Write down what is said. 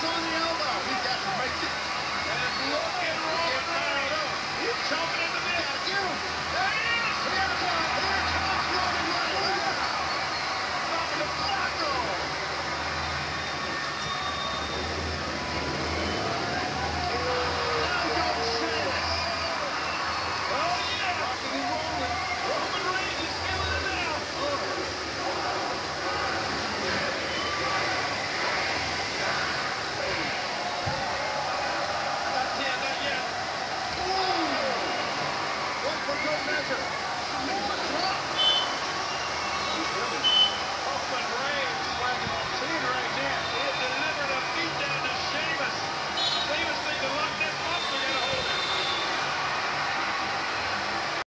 He's on the elbow. He's got to make it. And look at Roman Reigns. He's choking into this. There he is. Here comes Roman Reigns. Dropping the Flacco. Now goes Sheamus. Oh, yeah. Rocking and rolling. Roman Reigns is feeling it now. Not 10, not yet. One for good measure. Submission drop. Roman Reigns flagging on 10 right now. He had delivered a beatdown to Sheamus. Sheamus needs to lock that